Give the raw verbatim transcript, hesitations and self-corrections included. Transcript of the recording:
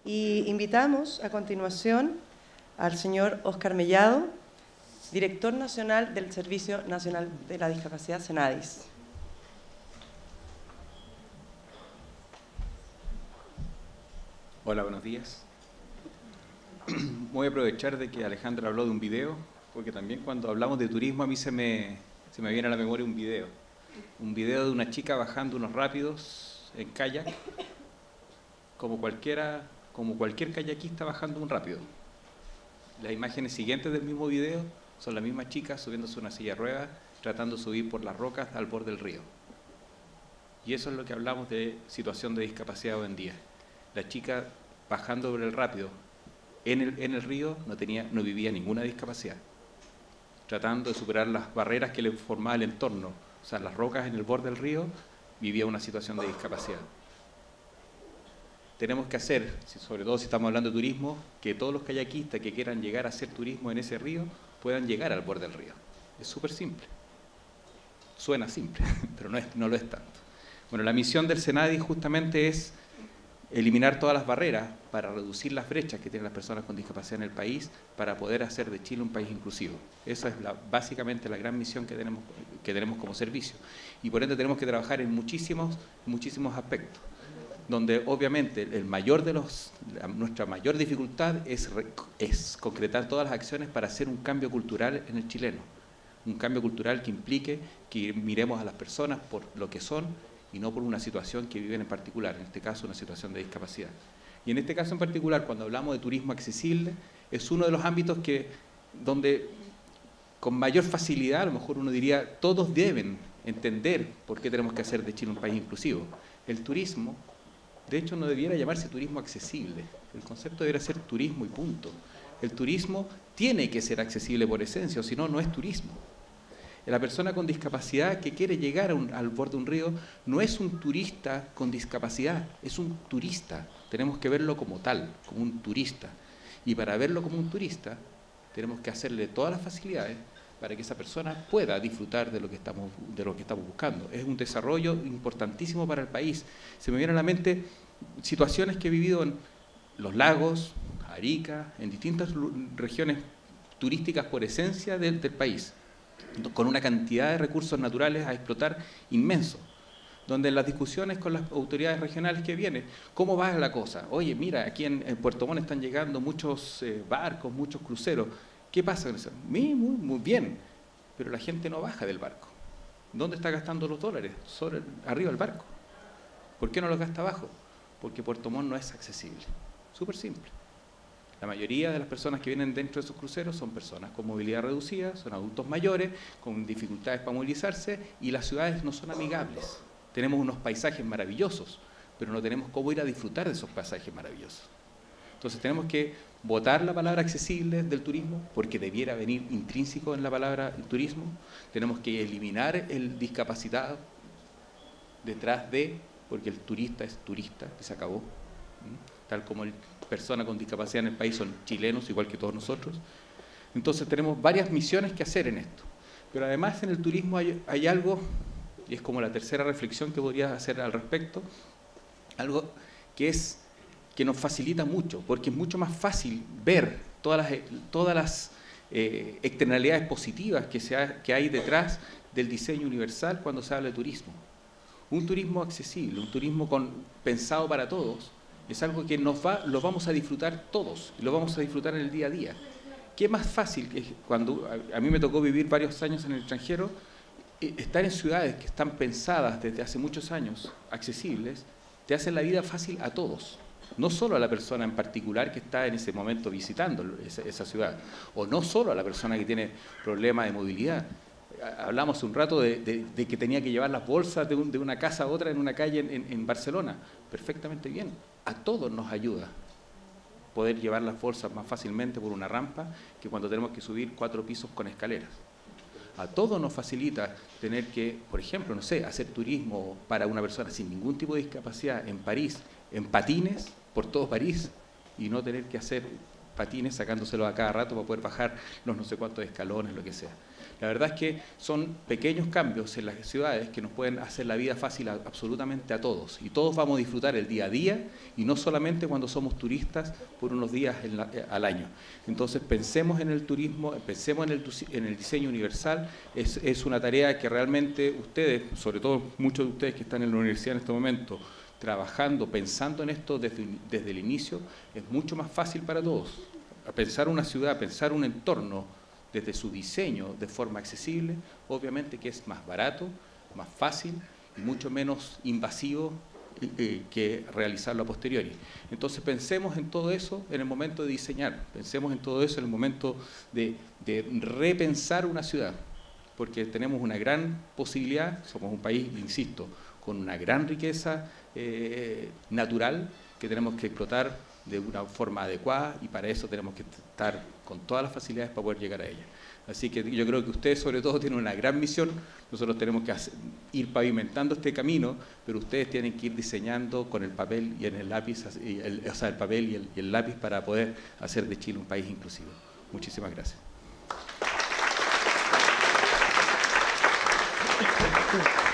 Y invitamos a continuación al señor Óscar Mellado, director nacional del Servicio Nacional de la Discapacidad, Senadis. Hola, buenos días. Voy a aprovechar de que Alejandra habló de un video, porque también cuando hablamos de turismo a mí se me, se me viene a la memoria un video. Un video de una chica bajando unos rápidos en kayak, como, cualquiera, como cualquier kayakista bajando un rápido. Las imágenes siguientes del mismo video son la misma chica subiéndose una silla de ruedas, tratando de subir por las rocas al borde del río. Y eso es lo que hablamos de situación de discapacidad hoy en día. La chica bajando por el rápido en el, en el río no, tenía, no vivía ninguna discapacidad, tratando de superar las barreras que le formaba el entorno, o sea, las rocas en el borde del río, vivía una situación de discapacidad. Tenemos que hacer, sobre todo si estamos hablando de turismo, que todos los kayakistas que quieran llegar a hacer turismo en ese río puedan llegar al borde del río. Es súper simple. Suena simple, pero no, es, no lo es tanto. Bueno, la misión del Senadis justamente es eliminar todas las barreras para reducir las brechas que tienen las personas con discapacidad en el país, para poder hacer de Chile un país inclusivo. Esa es la, básicamente la gran misión que tenemos, que tenemos como servicio. Y por ende tenemos que trabajar en muchísimos, muchísimos aspectos, donde obviamente el mayor de los, nuestra mayor dificultad es, es concretar todas las acciones para hacer un cambio cultural en el chileno. Un cambio cultural que implique que miremos a las personas por lo que son y no por una situación que viven en particular, en este caso una situación de discapacidad. Y en este caso en particular, cuando hablamos de turismo accesible, es uno de los ámbitos que, donde con mayor facilidad, a lo mejor uno diría, todos deben entender por qué tenemos que hacer de Chile un país inclusivo. El turismo, de hecho, no debiera llamarse turismo accesible, el concepto debería ser turismo y punto. El turismo tiene que ser accesible por esencia, o si no, no es turismo. La persona con discapacidad que quiere llegar a un, al borde de un río no es un turista con discapacidad, es un turista. Tenemos que verlo como tal, como un turista. Y para verlo como un turista, tenemos que hacerle todas las facilidades para que esa persona pueda disfrutar de lo que estamos, de lo que estamos buscando. Es un desarrollo importantísimo para el país. Se me vienen a la mente situaciones que he vivido en los lagos, Arica, en distintas regiones turísticas por esencia del, del país, con una cantidad de recursos naturales a explotar inmenso, donde en las discusiones con las autoridades regionales que vienen, ¿cómo va la cosa? Oye, mira, aquí en, en Puerto Montt están llegando muchos eh, barcos, muchos cruceros. ¿Qué pasa con eso? Muy, muy, muy bien, pero la gente no baja del barco. ¿Dónde está gastando los dólares? Sobre, arriba del barco. ¿Por qué no los gasta abajo? Porque Puerto Montt no es accesible. Súper simple. La mayoría de las personas que vienen dentro de esos cruceros son personas con movilidad reducida, son adultos mayores, con dificultades para movilizarse, y las ciudades no son amigables. Tenemos unos paisajes maravillosos, pero no tenemos cómo ir a disfrutar de esos paisajes maravillosos. Entonces tenemos que botar la palabra accesible del turismo, porque debiera venir intrínseco en la palabra turismo. Tenemos que eliminar el discapacitado detrás de, porque el turista es turista, y se acabó. ¿Mm? Tal como el persona con discapacidad en el país son chilenos, igual que todos nosotros. Entonces tenemos varias misiones que hacer en esto. Pero además en el turismo hay, hay algo, y es como la tercera reflexión que podría hacer al respecto, algo que, es, que nos facilita mucho, porque es mucho más fácil ver todas las, todas las eh, externalidades positivas que, se ha, que hay detrás del diseño universal cuando se habla de turismo. Un turismo accesible, un turismo con, pensado para todos, es algo que nos va, lo vamos a disfrutar todos, y lo vamos a disfrutar en el día a día. ¿Qué más fácil que cuando a mí me tocó vivir varios años en el extranjero, estar en ciudades que están pensadas desde hace muchos años, accesibles, te hacen la vida fácil a todos, no solo a la persona en particular que está en ese momento visitando esa, esa ciudad, o no solo a la persona que tiene problemas de movilidad. Hablamos un rato de, de, de que tenía que llevar las bolsas de, un, de una casa a otra en una calle en, en, en Barcelona. Perfectamente bien. A todos nos ayuda poder llevar las bolsas más fácilmente por una rampa que cuando tenemos que subir cuatro pisos con escaleras. A todos nos facilita tener que, por ejemplo, no sé, hacer turismo para una persona sin ningún tipo de discapacidad en París, en patines, por todo París, y no tener que hacer patines sacándoselos a cada rato para poder bajar los no sé cuántos escalones, lo que sea. La verdad es que son pequeños cambios en las ciudades que nos pueden hacer la vida fácil a, absolutamente a todos. Y todos vamos a disfrutar el día a día y no solamente cuando somos turistas por unos días en la, eh, al año. Entonces pensemos en el turismo, pensemos en el, en el diseño universal. Es, es una tarea que realmente ustedes, sobre todo muchos de ustedes que están en la universidad en este momento, trabajando, pensando en esto desde, desde el inicio, es mucho más fácil para todos. A pensar una ciudad, pensar un entorno desde su diseño de forma accesible, obviamente que es más barato, más fácil y mucho menos invasivo eh, que realizarlo a posteriori. Entonces pensemos en todo eso en el momento de diseñar, pensemos en todo eso en el momento de, de repensar una ciudad, porque tenemos una gran posibilidad, somos un país, insisto, con una gran riqueza eh, natural que tenemos que explotar de una forma adecuada y para eso tenemos que estar con todas las facilidades para poder llegar a ella. Así que yo creo que ustedes sobre todo tienen una gran misión, nosotros tenemos que hacer, ir pavimentando este camino, pero ustedes tienen que ir diseñando con el papel y en el lápiz, y el, o sea, el papel y el, y el lápiz para poder hacer de Chile un país inclusivo. Muchísimas gracias.